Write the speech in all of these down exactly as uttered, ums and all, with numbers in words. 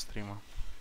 стрима.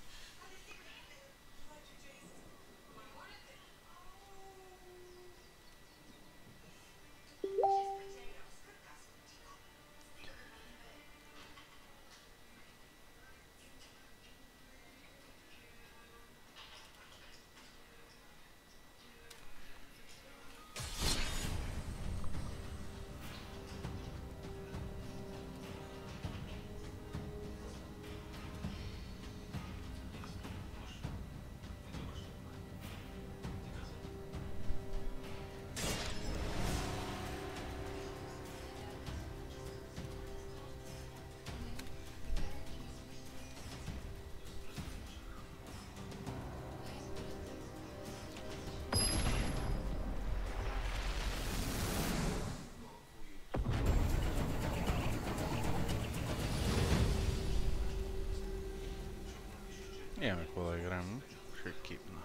Имаме какво да играем. Ще кипна.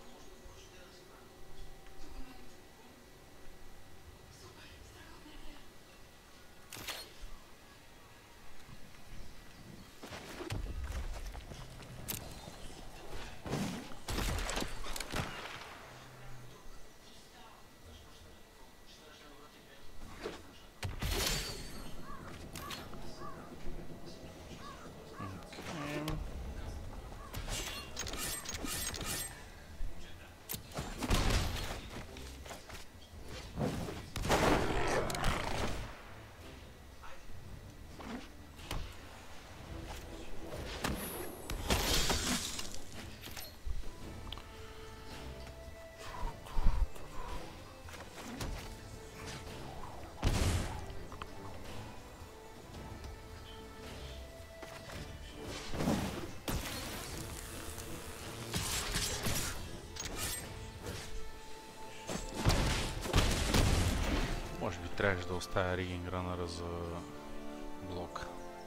Може би трябваше да оставя Ригинг Ранъра за блок.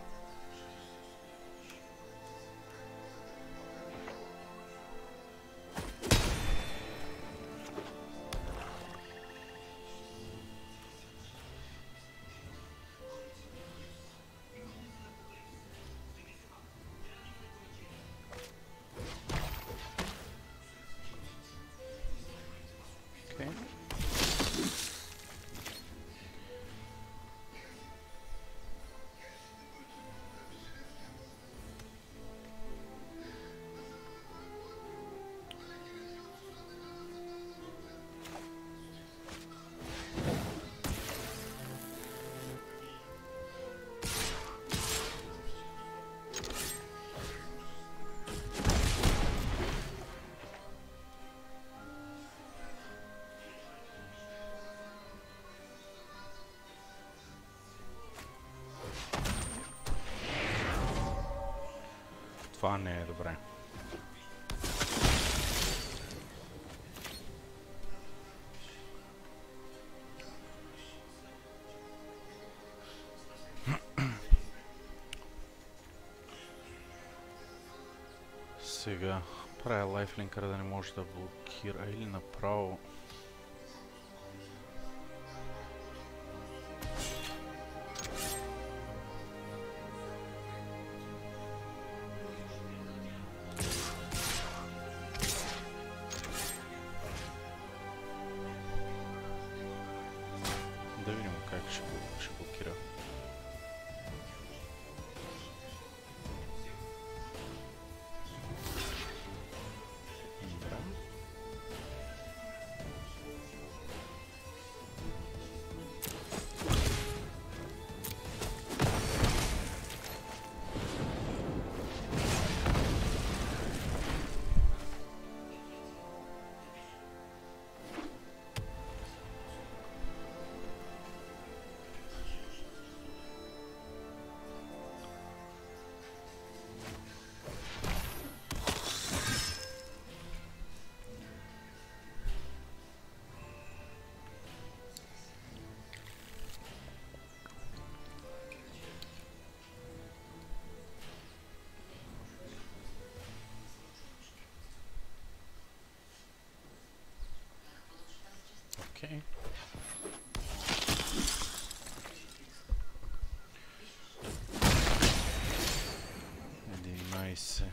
Това не е добре. Сега правя лайфлинкъра да не може да блокира или направо. Да видим как ще, ще блокира. Okay. единайсет се.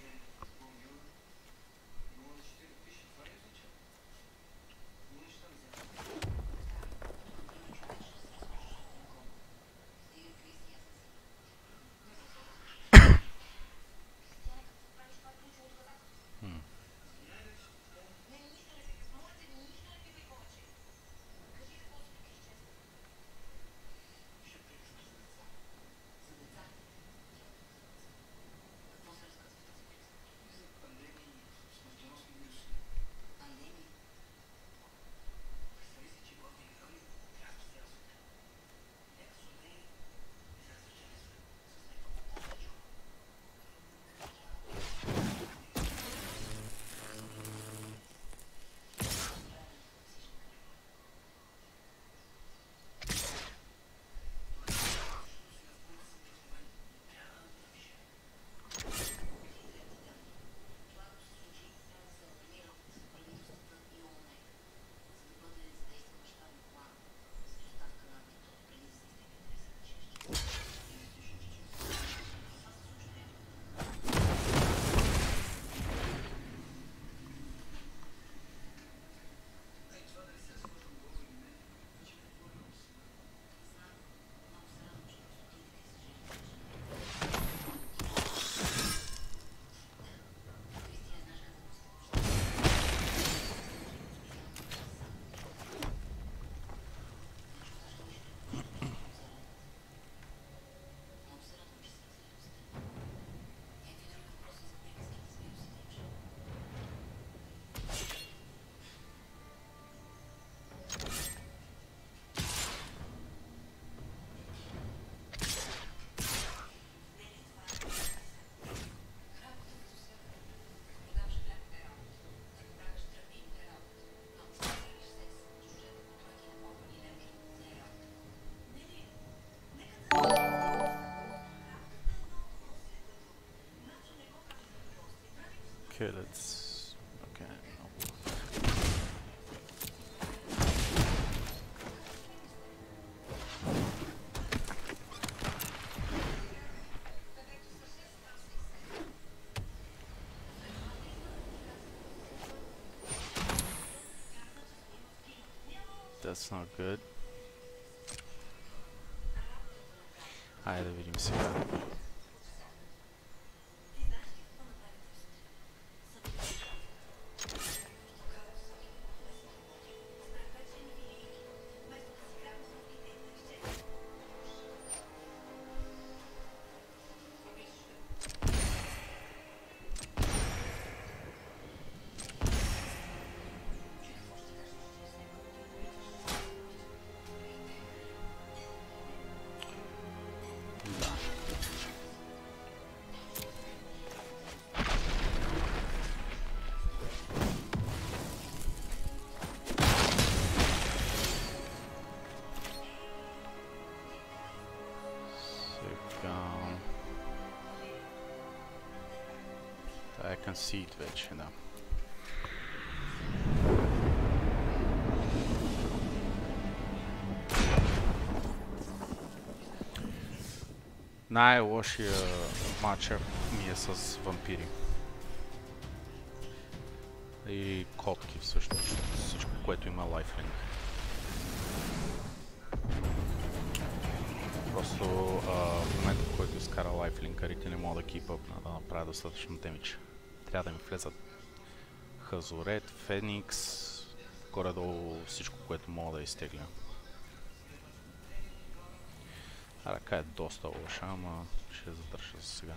Okay, let's... Okay, no. That's not good. Хайде да видим сега. I can see it вече, да. Най-лошия матчъп ми е с вампири. И котки всъщност, всичко, което има лайфлинк. Просто а, в момента, в който изкара лайфлинкарите, не мога да кипъпна, да направя достатъчно демидж. Трябва да ми влезат Хазорет, Феникс, горе-долу всичко, което мога да изтегля. А ръка е доста лоша, ама ще я задържа за сега.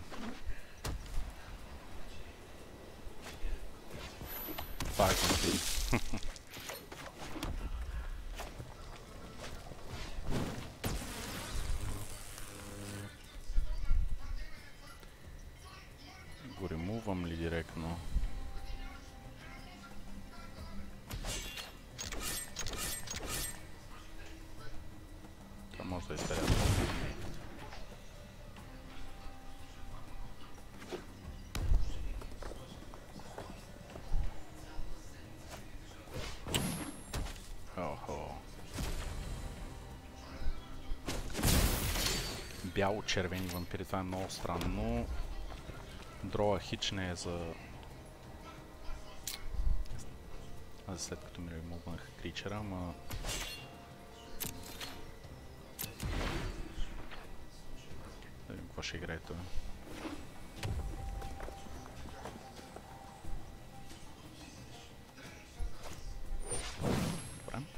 Това е вампири. Го ремувам ли директно? Това може да изтеля. Охо. Бяло-червени вампири, това е много странно. Дроа хич не е за... за след като ми ремувнаха кричера, ама... Да видим какво ще играе това. Добре.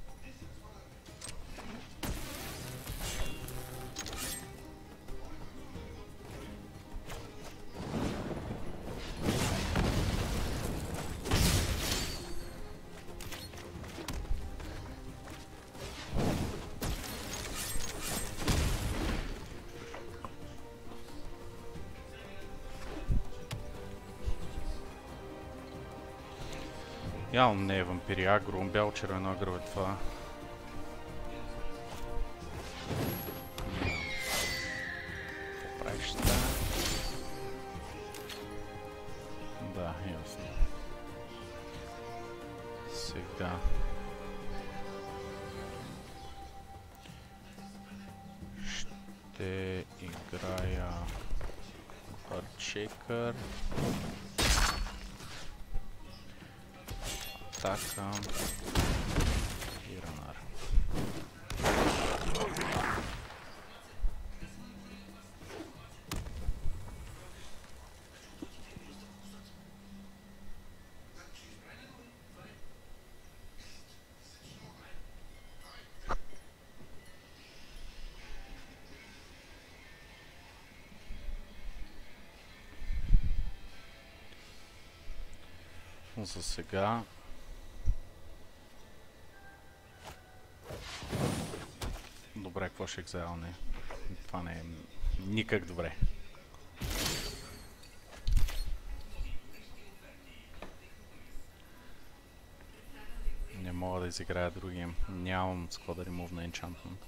Явно не е вампири агро, бяло червено агро е това. Какво правиш та? Да, ясно. Сега. Ще играя Арчекър. Атака и ранар. За сега добре, какво ще екзайлне? Това не е никак добре. Не мога да изиграя другия. Нямам с какво да ремувна енчантмент.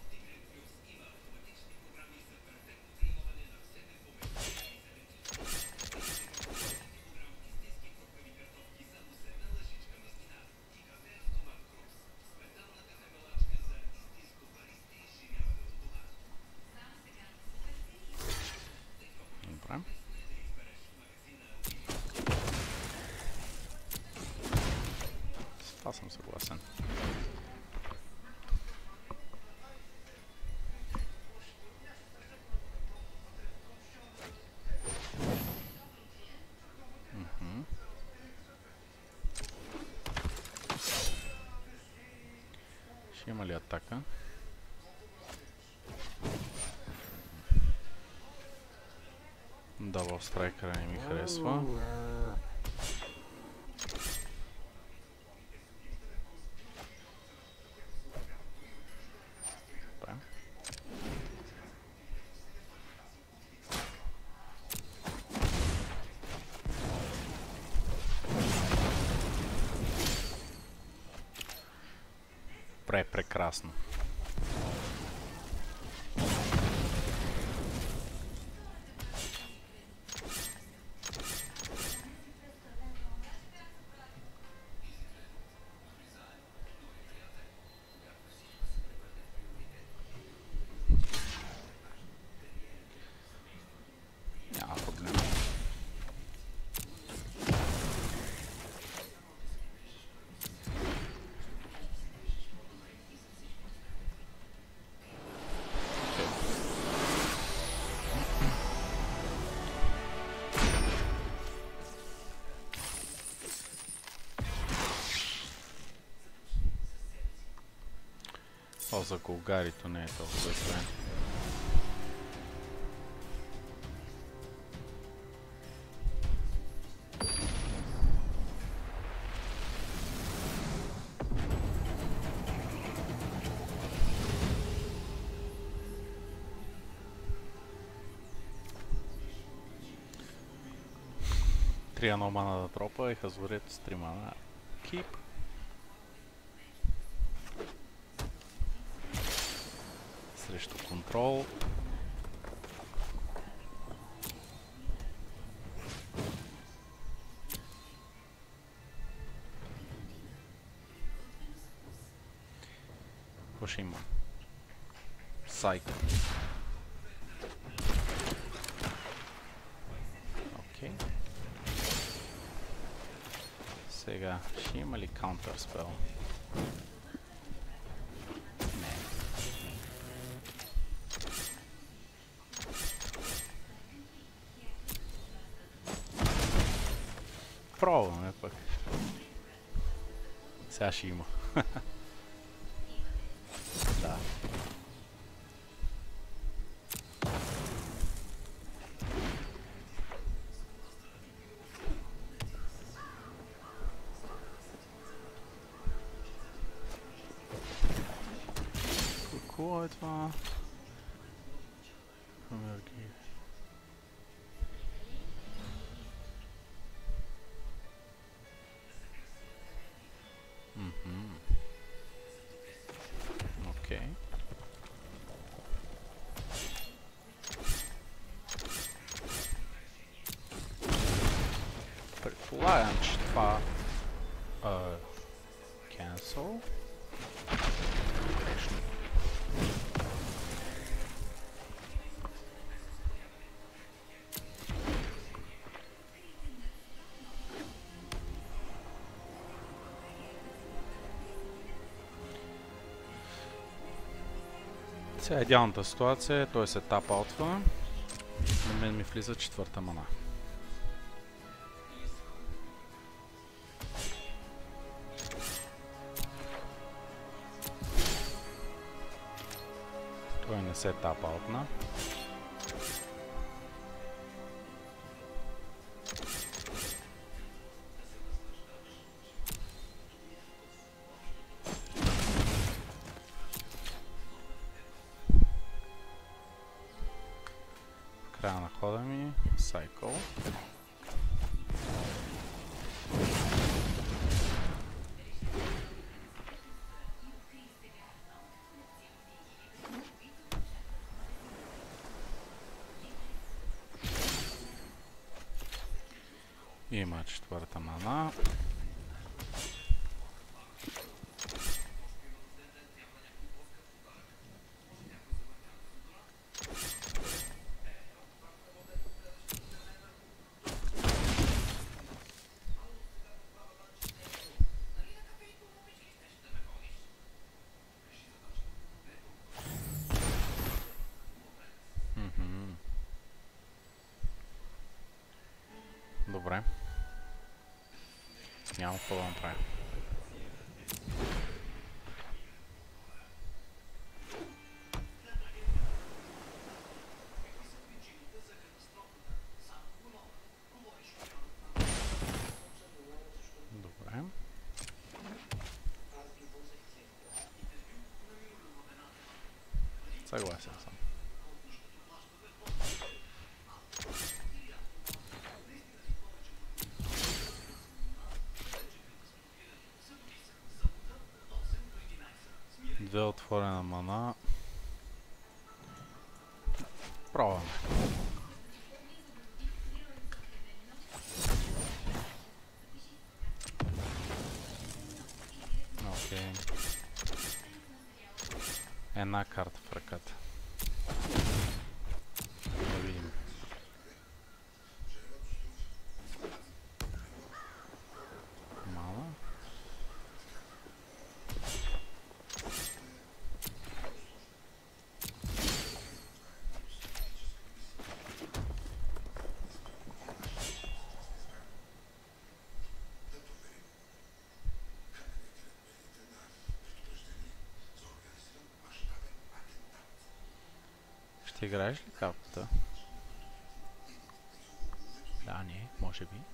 Това съм съгласен. Mm-hmm. Ще има ли атака? Да, в страйкъра не ми харесва. Пре, прекрасно. Няма проблем. Това за голгарито не е толкова зле. Три едно мана да тропа и Хазурет с три мана. Keep. Срещу контрол. Какво ще има? Сайк. Окей. Сега, ще има ли counterspell? Не. Пробваме пък. Сега ще има. Да. Какво е това? Промерки. Мхм. Окей. Предполагам, че това... Uh, cancel? Грешно. Сега идеалната ситуация е, той се тап-аутва, на мен ми влиза четвърта мана. Той не се тап-аутна. Края на хода ми, Cycle. Има четвърта мана. Добре. Няма какво да направя. Добре. Съгласен съм. Две отворена мана. Пробваме. Окей. Една карта в ръката. Да видим. Мана. Ще играеш ли картата? Да, не, може би.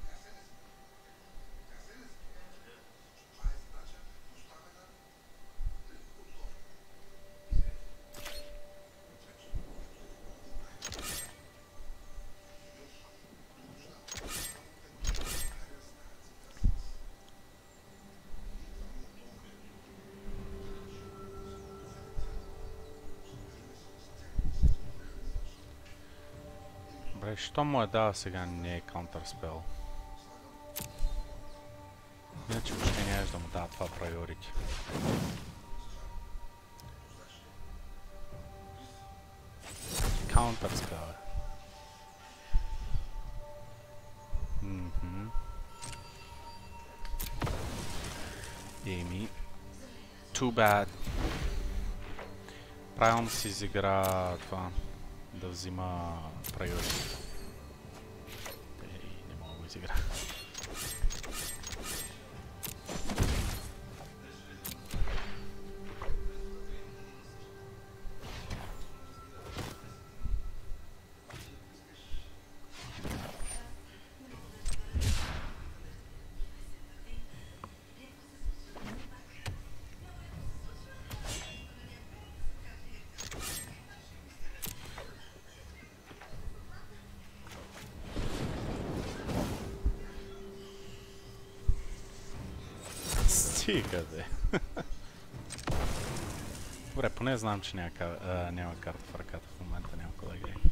Добре, що му е дава сега не е counterspell? Иначе въобще нямаш да му дава това priority. Counterspell е. Мхм. Еми, too bad. Правилно си изигра това, да взима priority. Ей, не мога да го изигра. Стига, бе. Добре, поне знам, че няма, а, няма карта в ръката в момента, няма кой да гледа.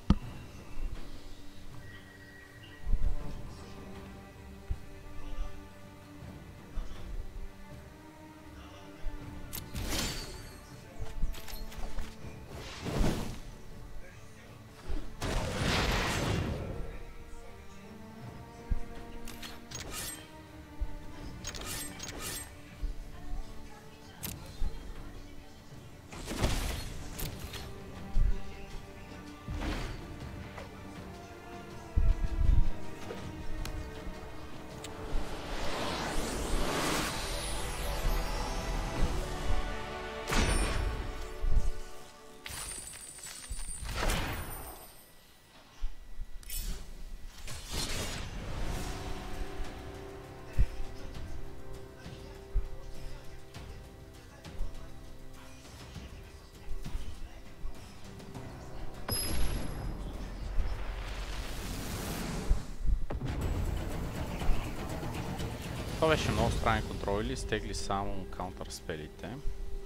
Това беше много странен контрол, или стегли само каунтър спелите,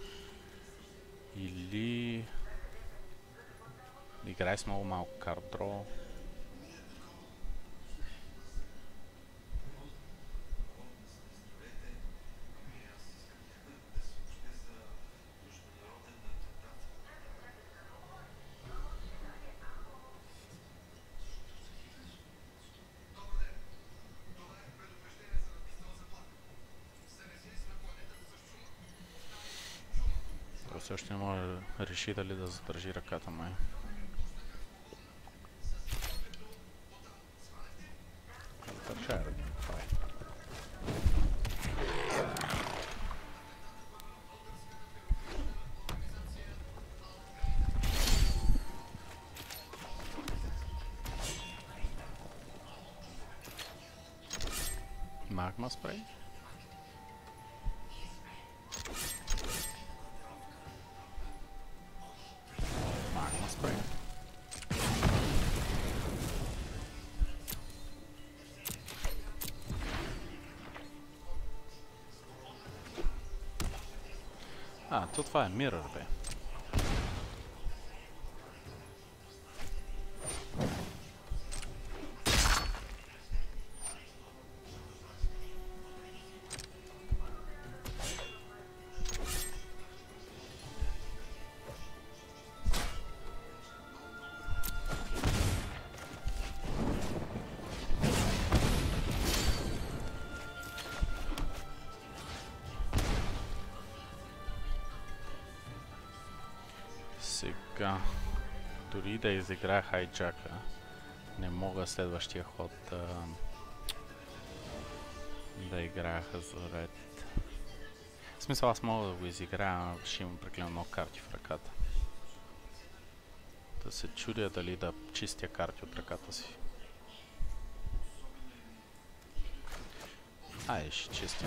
или играй с много малко карт дро. Все още не може да реши дали да задържи ръката май. Държа да ми прави. Магма спрей. А, то това е мирър, бе. Сега, дори да изиграя хайджака, не мога следващия ход да, да играя Хазурет. В смисъл, аз мога да го изиграя, ще имам прекалено много карти в ръката. Да се чудя дали да чистя карти от ръката си. Ай, ще чистя.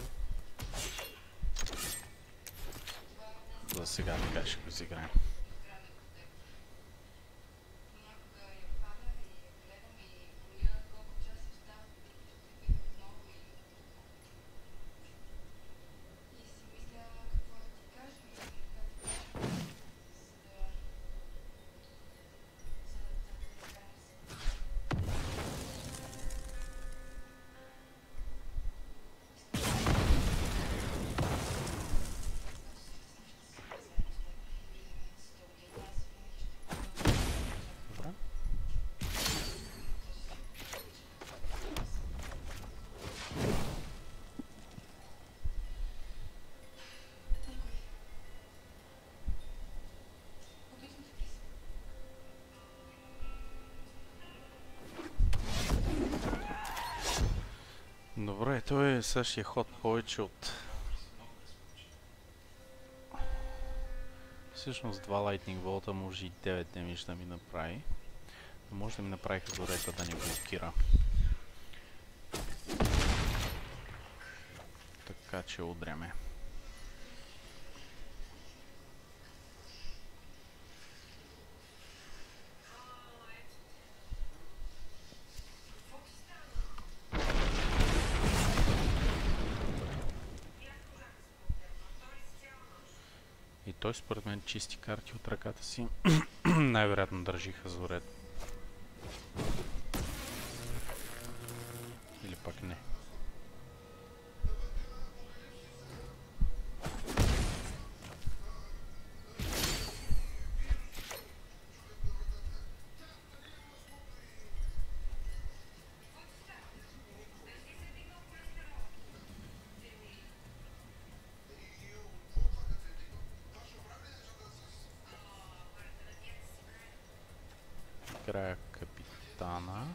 За сега така ще го изиграем. същия ход повече от... Всъщност два Lightning Bolt може и девет демидж да ми направи. Но може да ми направи хазурета да ни блокира. Така че удряме. И той според мен чисти карти от ръката си. Най-вероятно държи хазурет. Или пак не. Играя капитана.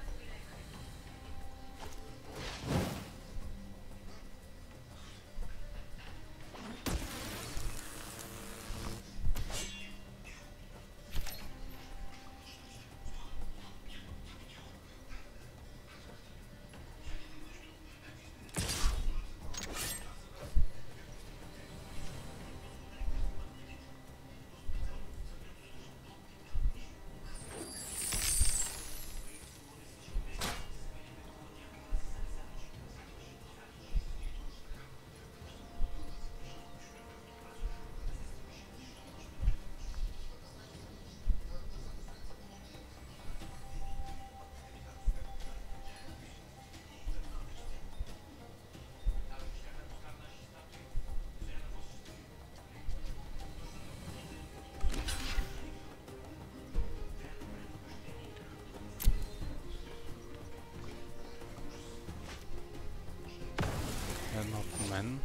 Едно от мен.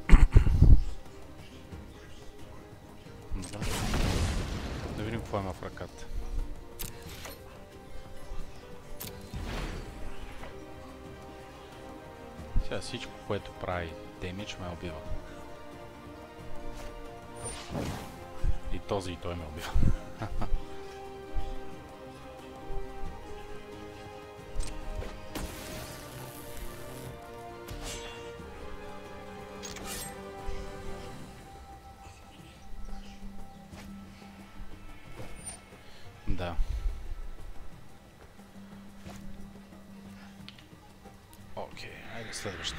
Добре. Да видим какво има в ръката. Сега всичко, което прави демидж, ме убива. И този и той ме убива. Да. Окей, айде следваща.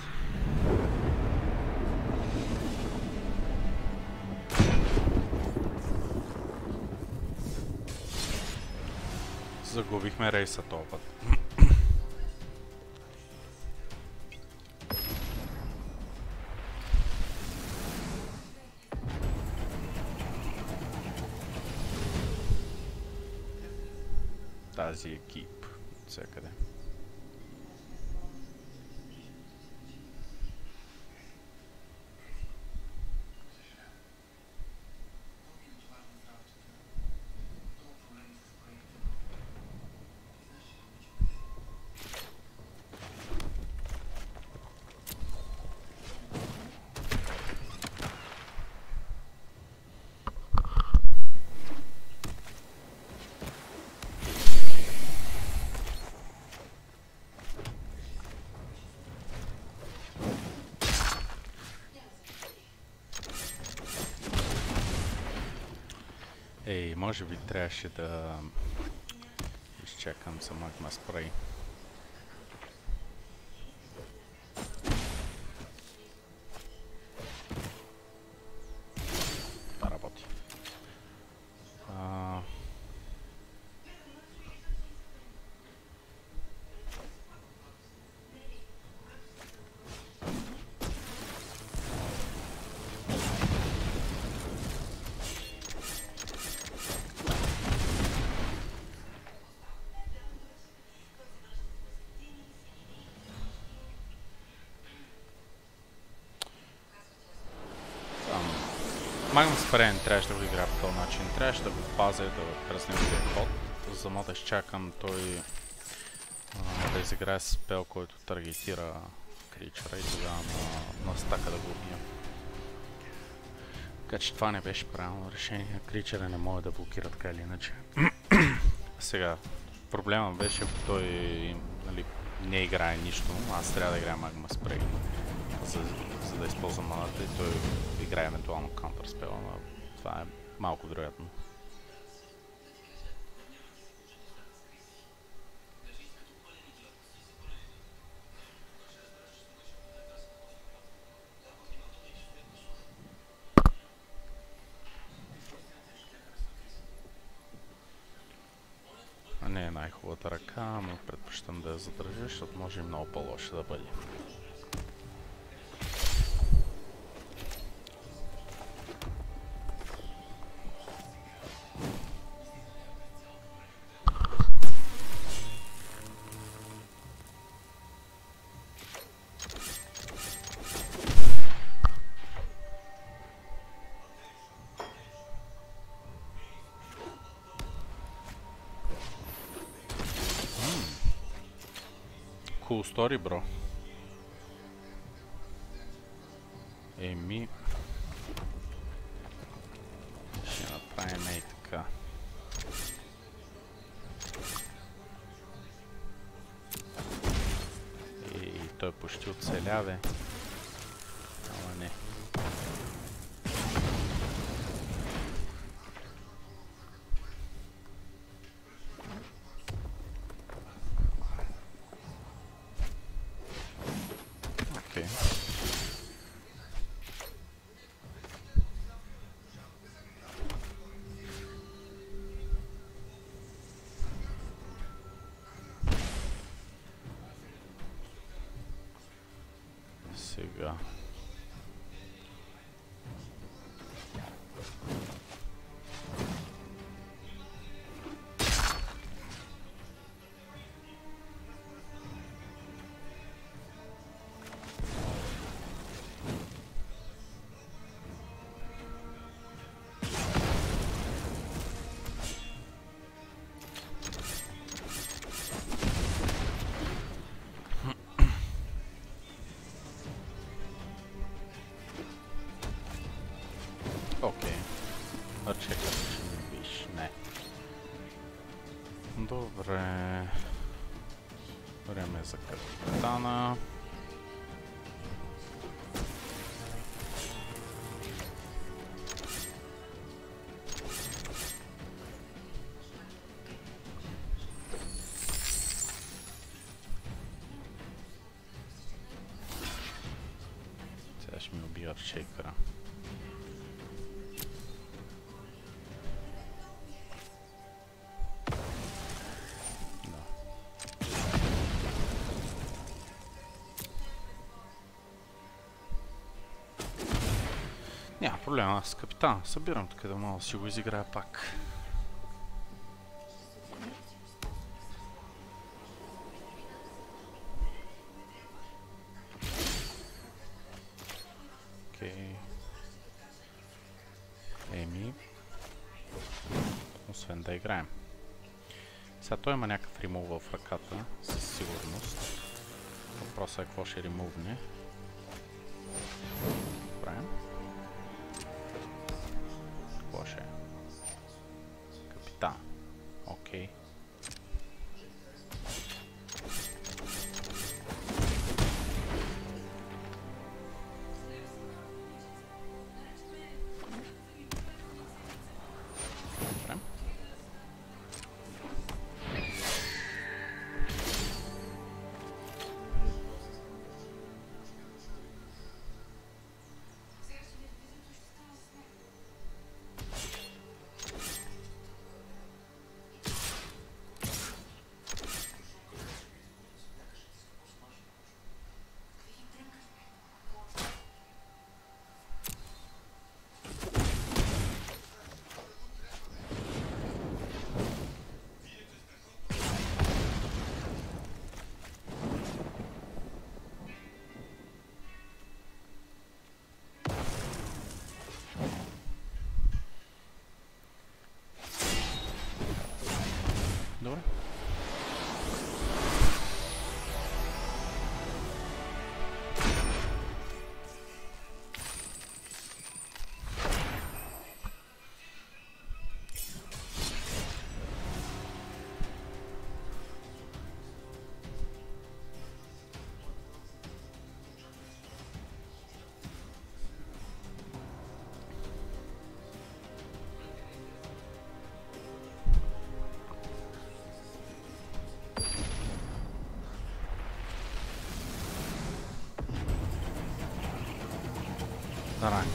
Загубихме рейса този път. Тази екип от всякъде. Ей, може би трябваше да изчакам за магма спрей. Това работи. А... Магнум спрей не трябваше да го играя по този начин. Трябваше да го пазя, да през неговия ход, за да изчакам той а, да изиграе спел, който таргетира кричера и тогава на, на стака да го убием. Така че това не беше правилно решение. Кричера не може да блокира така или иначе. Сега, проблема беше, той нали, не играе нищо, аз трябва да играя Magma Spray, за, за да използвам маната и той играе евентуално Counterspell, но това е малко вероятно. Не е най-хубавата ръка, но предпочитам да я задържа, защото може и много по-лошо да бъде. Cool story, бро. Еми... Ще направим и така. И той почти оцеляве. Ама не. Сега. Окей. А чекай, че не биш. Не. Добре. Време за капитана. Сега ще ми убива арчекъра. Няма проблема, аз с капитана събирам така да мога да си го изиграя пак. Окей. Еми. Освен да играем. Сега той има някакъв ремувъл в ръката, със сигурност. Въпросът е какво ще ремувне. Правим. Какво ще е? Капитан. Окей. Добре.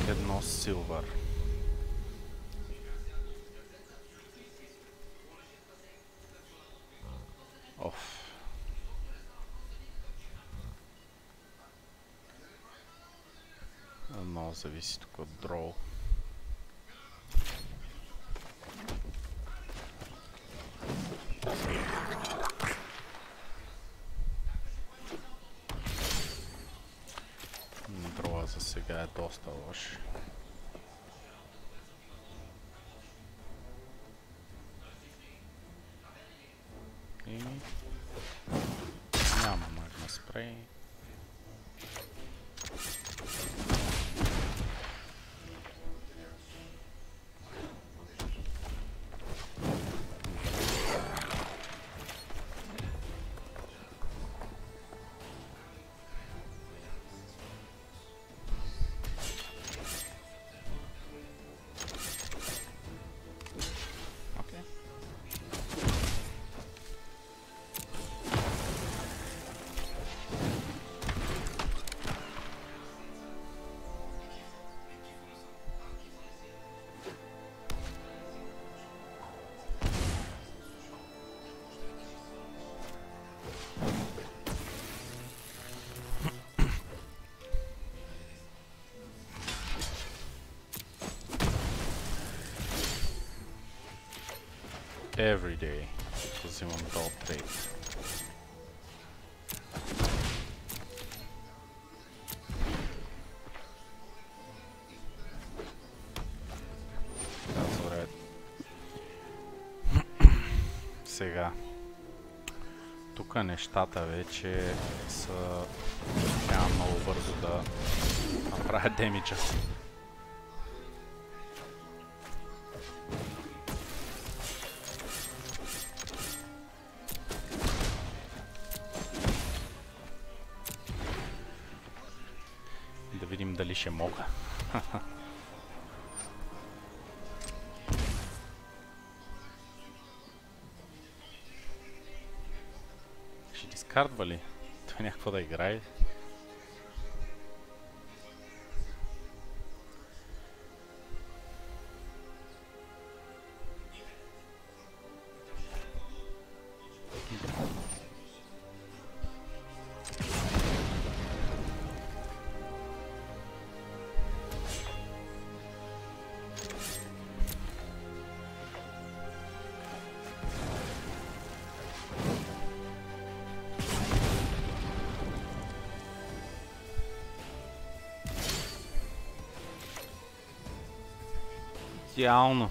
Едно силвър. Оф. Много зависи тук от дроу. Дроа за сега е доста лош. И няма магма спрей. Every day, взимам топ трейд. Добре. Сега. Тук нещата вече са... Няма много бързо да направя демиджа. Да видим дали ще мога. Ще дискардва ли? Той някакво да играе. Идеално.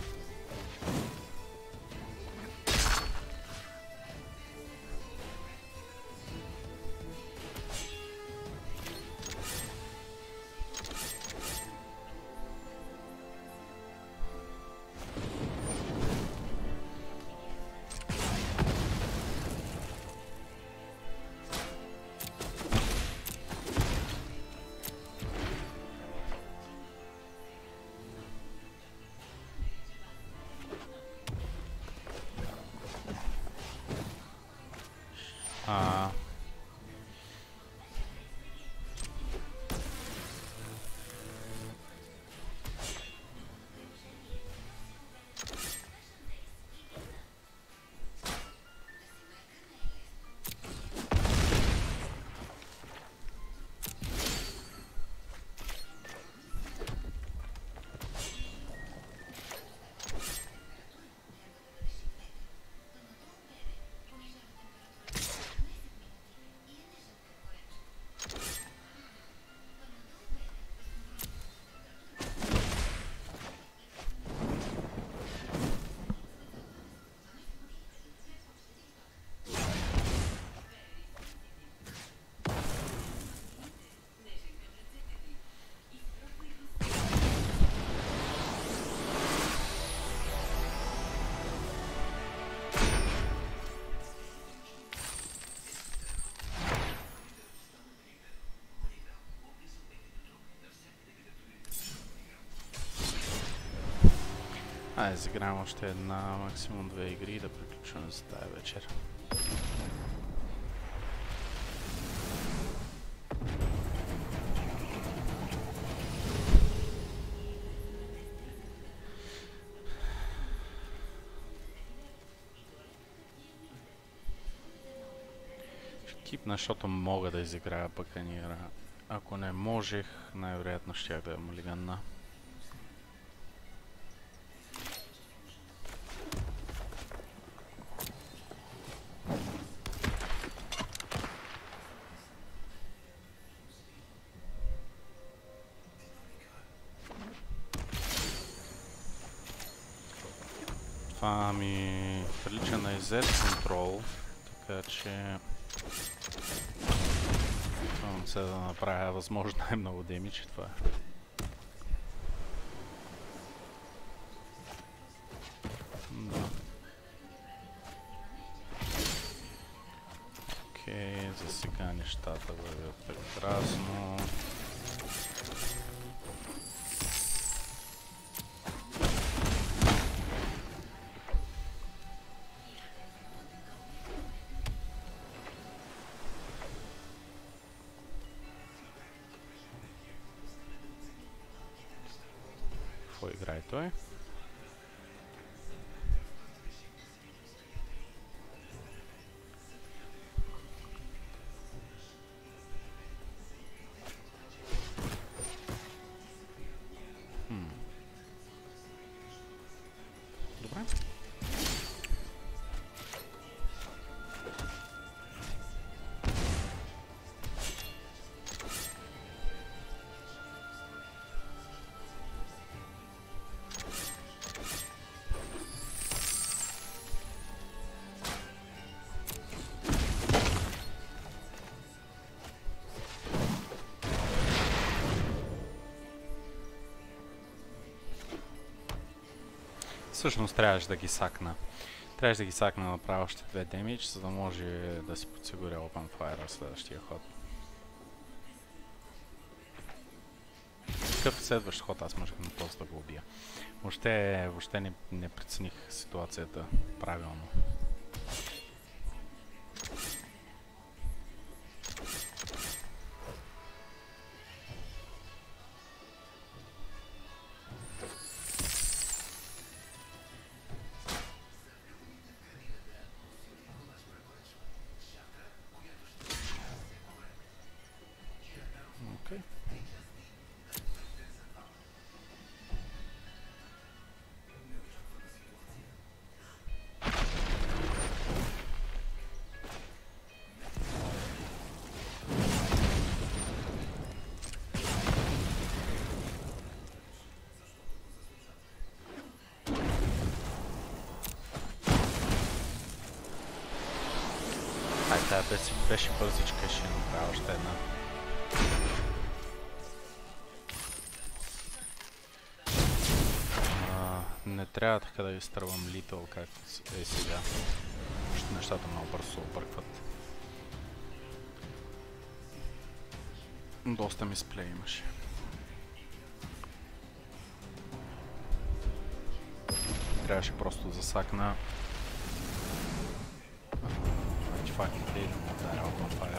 А... Айде, изиграем още една, максимум две игри и да приключваме за тая вечер. скипна, защото мога да изиграя Баканира. Ако не можех, най-вероятно щях да е мулиганна. Това ми прилича на изет контрол, така че опитвам се да направя възможно най-много демидж. Това е. Да. Окей, за сега нещата вървят прекрасно. Какво играе той? Хм. Добре. Всъщност трябваше да ги сакна. Трябваше да ги сакна да направя още две демидж, за да може да си подсигуря Open Fire в следващия ход. Такъв следващ ход аз можех на този да го убия. Въобще, въобще не, не прецених ситуацията правилно. Okay. Ай, тая беше, беше бързичка, ще направя още една. Не трябва така да изтървам Литъл, както е сега. Още нещата много бързо се объркват. Доста мисплей имаше. Трябваше просто да засакна артефактите и да му ударя Open Fire.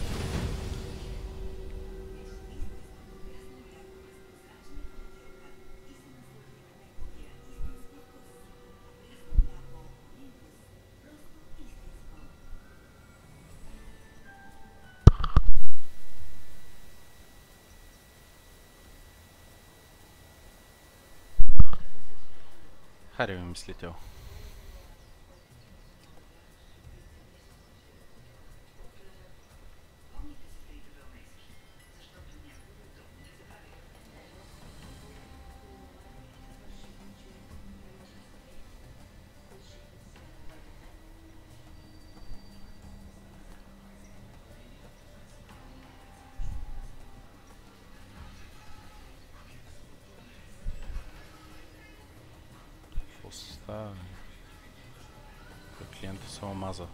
Хайде ми мислител. Става. Клиента се омаза.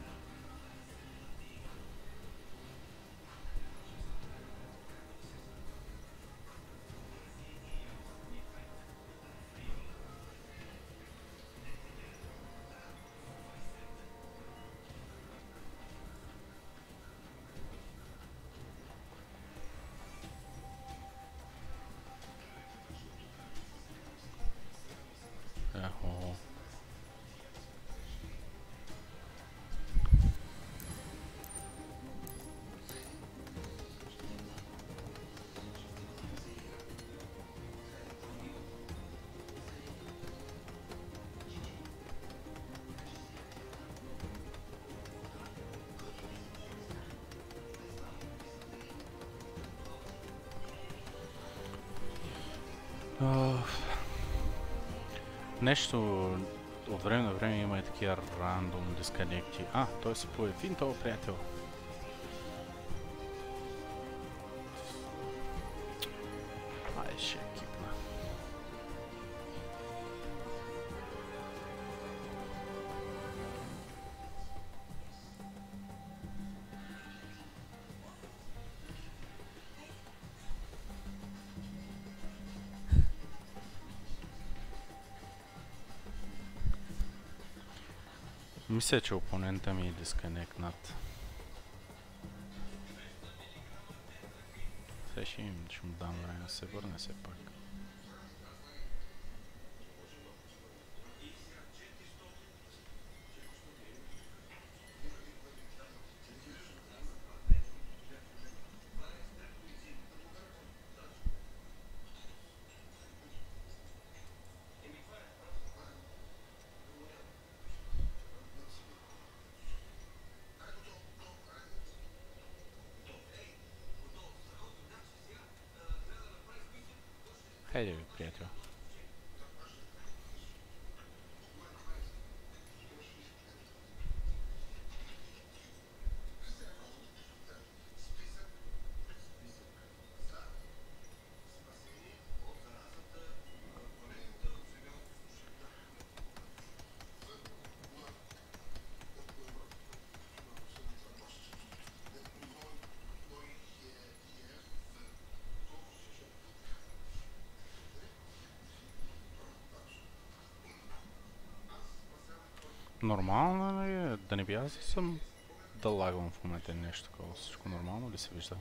Ехо. А, нещо от време на време има и такива рандом дисконекти. А, той се появи, този приятел. Ай, ще е кипна. Мисля, че опонента ми е дисконектнат. Сега ще, им, ще му дам време да се върне все пак. Хайде ви, приятел. Нормално е да не би аз да съм да лагвам в момента нещо такова. Всичко нормално ли се вижда?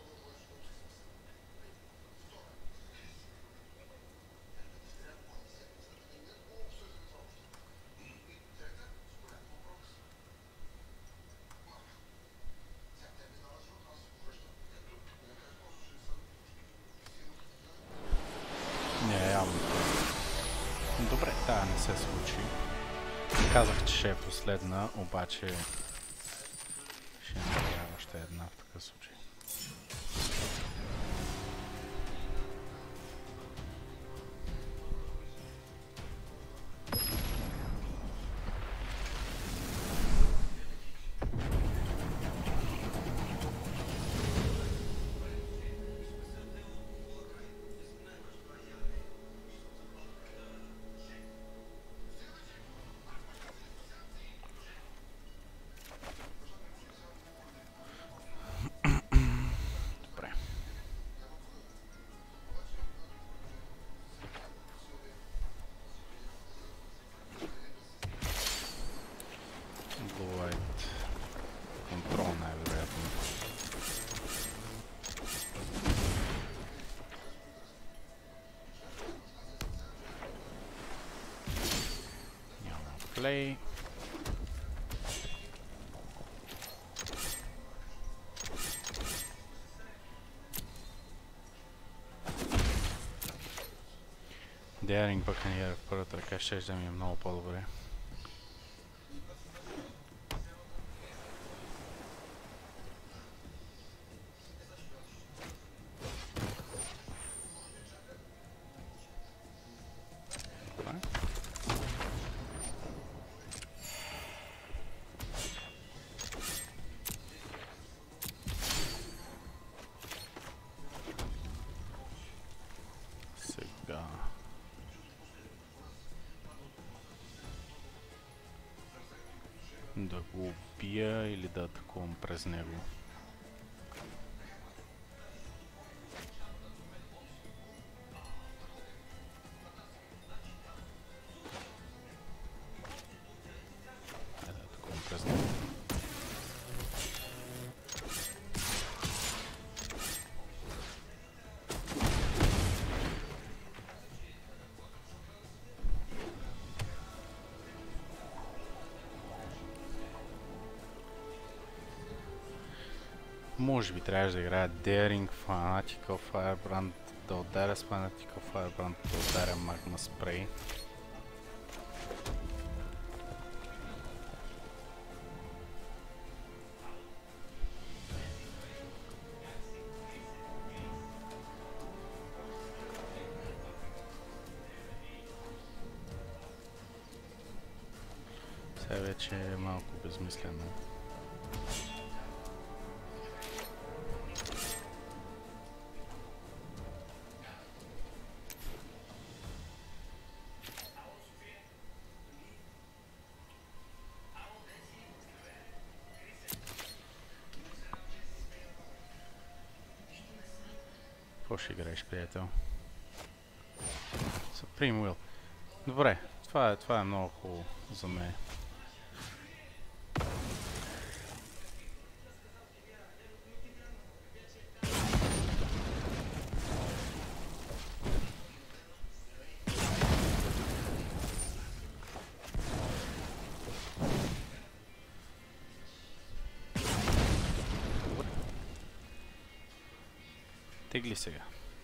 Не, явно. Добре, тая не се случи. Казах, че ще е последна, обаче ще не трябва още една в такъв случай. Play. Daring Buccaneer в първата ръка ще да ми е много по-добре. Да го убия или да атакувам през него. Айде да атакувам през него. Може би трябваше да играя Daring, Fanatical Firebrand, да ударя с Fanatical Firebrand, да ударя Magma Spray. Сега вече е малко безмислено. Какво ще играеш, приятел? Supreme Will. Добре, това е, това е много хубаво за мен. Тегли сега.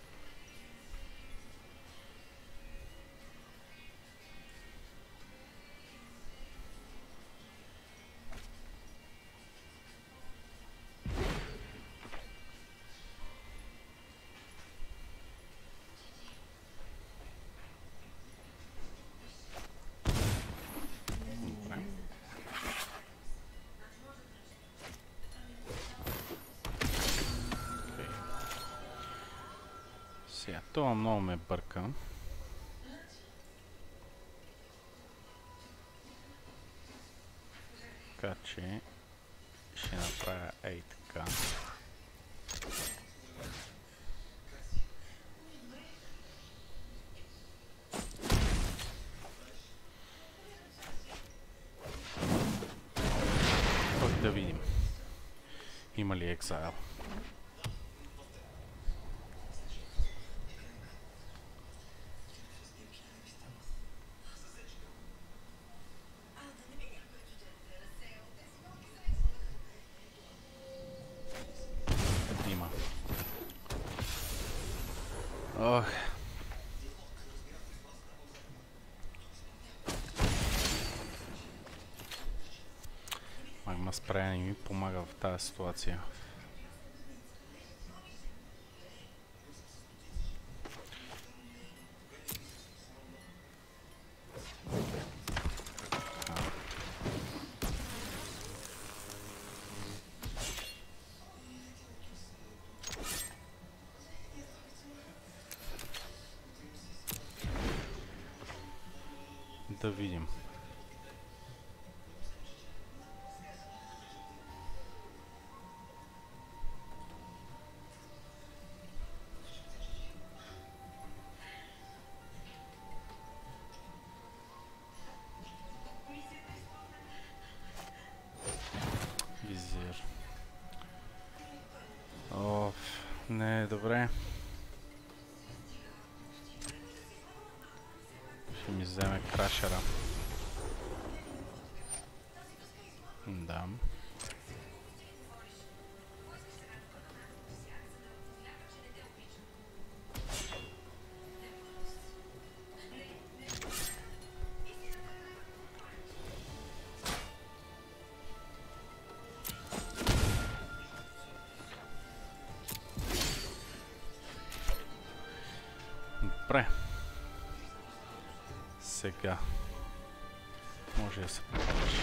Сега, това много ме бърка. Така че ще направя ей така. Пък да видим. Има ли екзайл? Ох. Магма спрея не ми помага в тази ситуация. Да видим. Визир. Оф, не е добре. Ще ми вземе крашера. Да. Добре. Сега може да се покажи.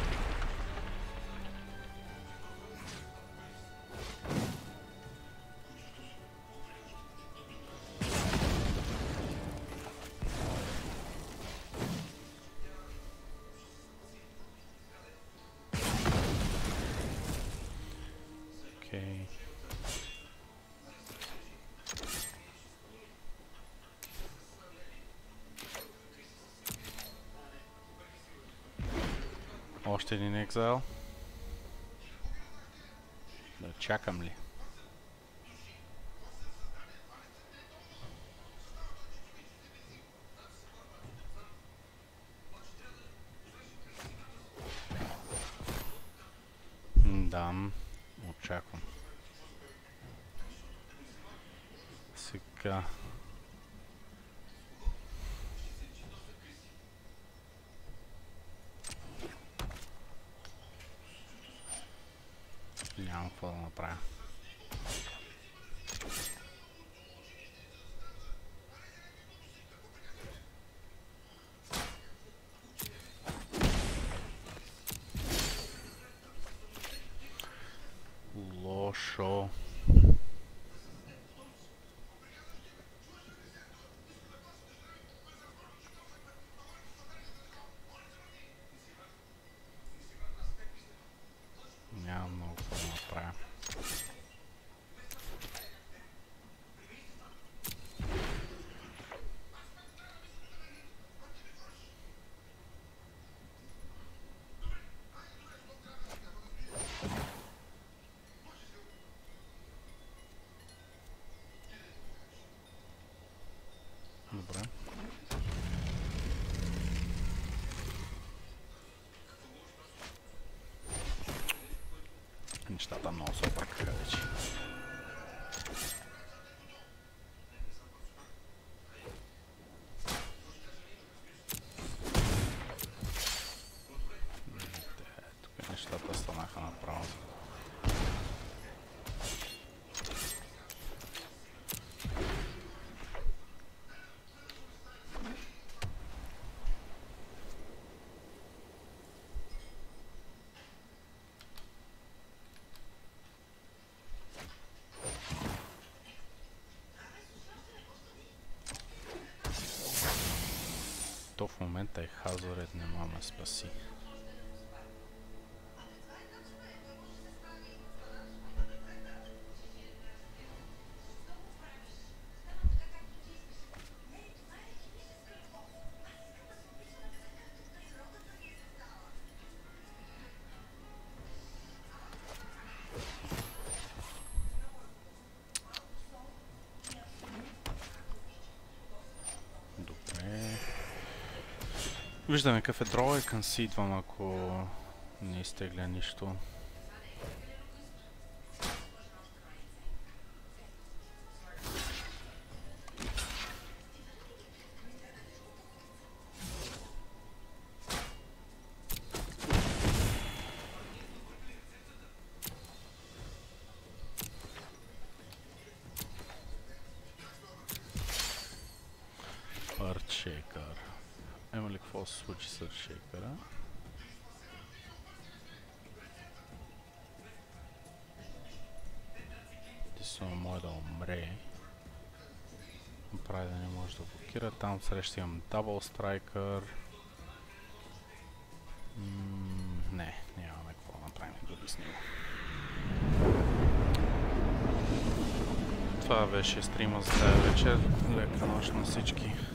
Окей. Още един екзайл. Да чакам ли? Да, очаквам. Сега. Нямам какво да направя. нещата много се объркаха вече. Тук нещата станаха направо. То в момента е Хазоред, не ма ме спаси. Виждаме какъв е дрола и консидвам, ако не изтегля нищо. Арчекър. Има ли какво се случи с Арчекъра? Действително може да умре. Прави да не може да блокира. Там среща имам Double Striker. Не, нямаме какво да направим дори с него. Това беше стрима за тази вечер. Лека нощ на всички.